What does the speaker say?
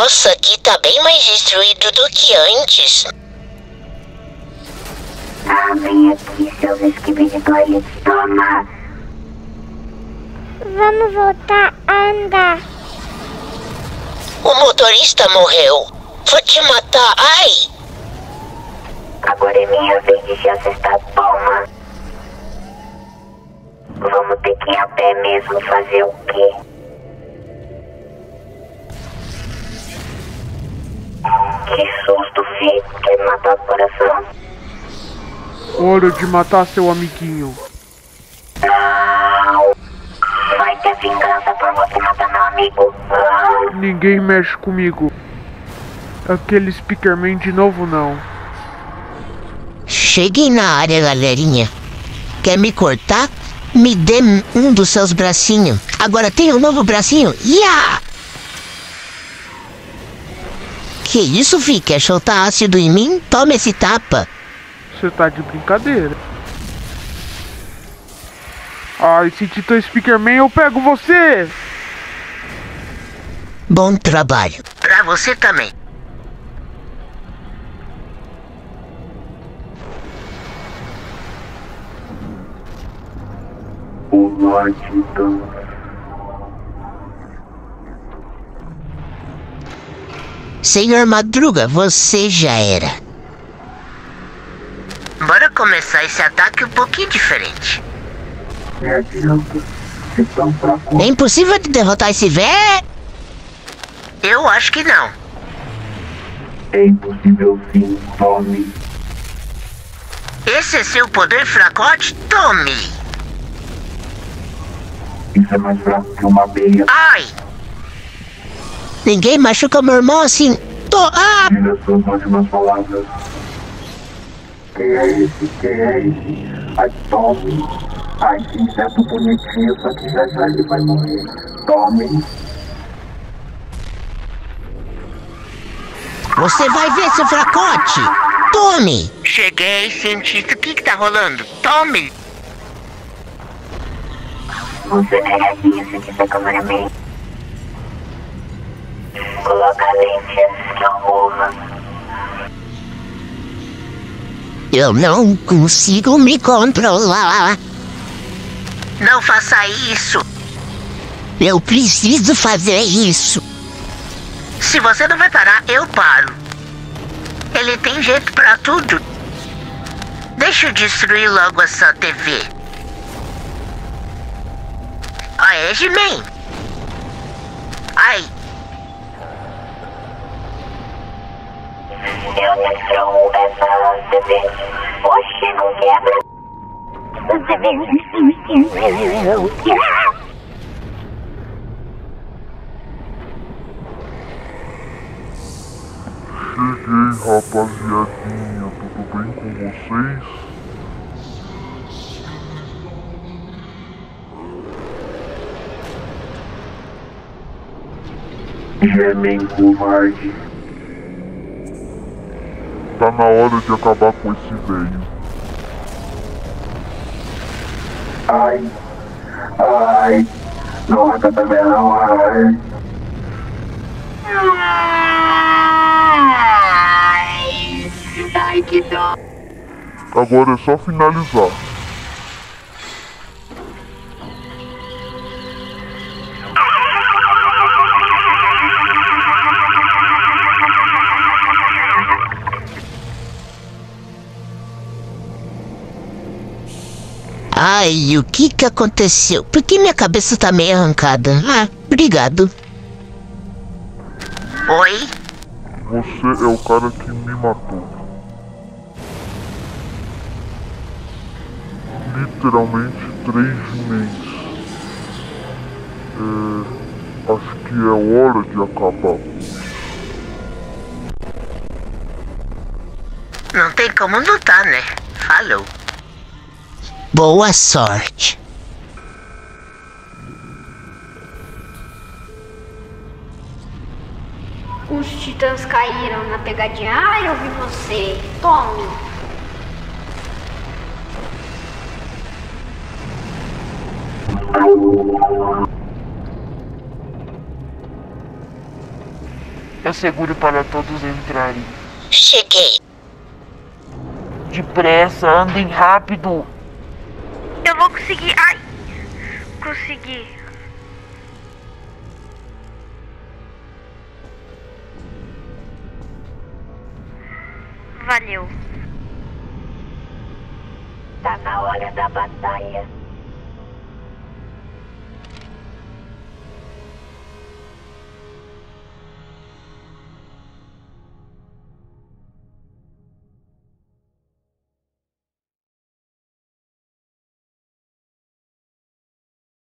Nossa, aqui tá bem mais destruído do que antes. Ah, vem aqui, seus esquibidóides, toma! Vamos voltar a andar. O motorista morreu. Vou te matar, ai! Agora é minha vez de te assustar, toma! Vamos ter que ir a pé mesmo, fazer o quê? Que susto, filho! Quer matar o coração? Hora de matar seu amiguinho. Não! Vai ter vingança por você matar meu amigo! Ninguém mexe comigo. Aquele Speakerman de novo não. Cheguei na área, galerinha. Quer me cortar? Me dê um dos seus bracinhos. Agora tem um novo bracinho. Yeah! Que isso, fi? Quer soltar ácido em mim? Toma esse tapa. Você tá de brincadeira. Ai, se Titã Speakerman, eu pego você! Bom trabalho. Pra você também. Olá, Titã. Senhor Madruga, você já era. Bora começar esse ataque um pouquinho diferente. Me adianta, se tão fraco. É impossível de derrotar esse velho? Eu acho que não. É impossível sim, tome. Esse é seu poder fracote? Tome! Isso é mais fraco que uma abelha. Ai! Ninguém machuca meu irmão assim. Ah! Diga suas últimas palavras. Quem é esse? Quem é esse? Ai, tome. Ai, que inseto bonitinho, só que já ele vai morrer. Tome. Você vai ver, seu fracote! Tome! Cheguei, cientista. O que tá rolando? Tome! Você derrete isso que você cameraman. Coloca a lente antes que eu morra. Eu não consigo me controlar. Não faça isso. Eu preciso fazer isso. Se você não vai parar, eu paro. Ele tem jeito pra tudo. Deixa eu destruir logo essa TV. Aê, He-Man. Ai. Eu destruo essa TV. Oxe, não quebra. Cheguei, rapaziadinha, tudo bem com vocês? Gemem covarde. Tá na hora de acabar com esse velho. Ai, ai, nossa, tá vendo? Ai. Ai, que dó. Agora é só finalizar. Ai, o que aconteceu? Por que minha cabeça tá meio arrancada? Ah, obrigado. Oi? Você é o cara que me matou. Literalmente 3 meses. Acho que é hora de acabar com isso. Não tem como lutar, né? Falou. Boa sorte. Os titãs caíram na pegadinha. Ah, eu vi você. Tome. É seguro para todos entrarem. Cheguei. Depressa, andem rápido. Eu vou conseguir. Ai! Consegui. Valeu. Tá na hora da batalha.